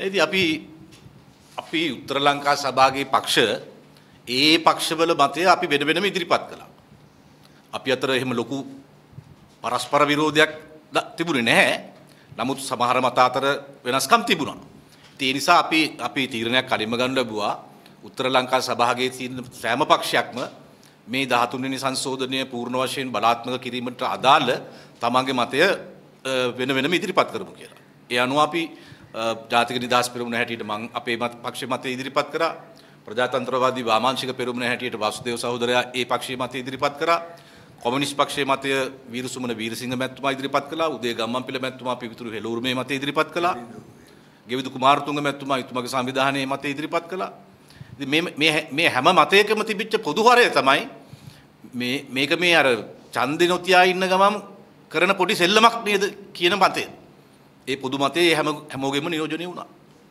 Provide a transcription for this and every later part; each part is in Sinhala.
ඉතින් අපි උත්තර ලංකා සභාවේ පක්ෂ ඒ පක්ෂවල මතය අපි වෙන වෙනම ඉදිරිපත් කළා. අපි අතර එහෙම ලොකු පරස්පර විරෝධයක් තිබුණේ නැහැ. නමුත් සමහර මත අතර වෙනස්කම් තිබුණා. ඒ නිසා අපි තීරණයක් කලින්ම ගන්න ලැබුවා. උත්තර ලංකා සභාවේ තියෙන සෑම පක්ෂයක්ම මේ 13 වෙනි සංශෝධනය පූර්ණ වශයෙන් බලාත්මක කිරීමට අදාළ තමන්ගේ මතය වෙන වෙනම ඉදිරිපත් කරමු කියලා. ඒ අනුව අපි ජාතික නිදහස් පෙරමුණ හැටියට මම අපේ පක්ෂයේ මතය ඉදිරිපත් කරා. ප්‍රජාතන්ත්‍රවාදී වාමාංශික පෙරමුණ හැටියට වාසුදේව සහෝදරයා ඒ පක්ෂයේ මතය ඉදිරිපත් කරා. කොමියුනිස්ට් පක්ෂයේ මතය වීරසුමන වීරසිංහ මැතිතුමා ඉදිරිපත් කළා. උදේ ගම්මන්පිල මැතිතුමා පිවිතුරු හෙළූරුමේ මතය ඉදිරිපත් කළා. ගෙවිදු කුමාරතුංග මැතිතුමා ඊතුමාගේ සංවිධානයේ මතය ඉදිරිපත් කළා. ඉතින් මේ හැම මතයකම තිබිච්ච පොදු හරය තමයි මේක මේ අර ඡන්දේ නොතියා ඉන්න ගමන් කරන පොඩි සෙල්ලමක් නේද කියන මතය. ඒ පොදු මතයේ හැමෝගෙම නියෝජනය වුණා.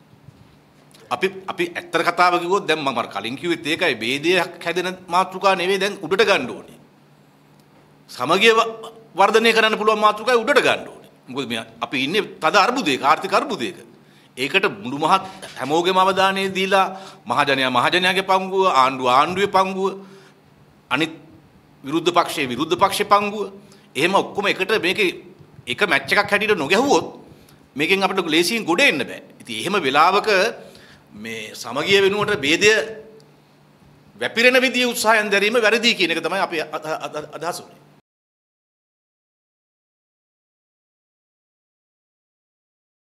අපි ඇත්තට කතාව කිව්වොත් දැන් මම කලින් කිව්වෙත් ඒකයි ભેදයක් හැදෙන මාතෘකා නෙවෙයි දැන් උඩට ගන්න ඕනේ. සමගිය වර්ධනය කරන්න පුළුවන් මාතෘකාව උඩට ගන්න ඕනේ. මොකද අපි ඉන්නේ තද අර්බුදයක ආර්ථික අර්බුදයක. ඒකට මුළු මහත් හැමෝගෙම අවධානය දීලා මහජනයාගේ පංගුව ආණ්ඩුවේ පංගුව අනිත් විරුද්ධ පක්ෂයේ පංගුව එහෙම ඔක්කොම එකට මේකේ එක මැච් එකක් හැටියට නොගැහුවොත් මේකෙන් අපිට ලේසියෙන් ගොඩ එන්න බෑ. ඉතින් එහෙම වෙලාවක මේ සමගිය වෙනුවට ભેදය වැපිරෙන විදිය උත්සාහයෙන් දැරීම වැරදි කියන එක තමයි අපි අදහස් උනේ.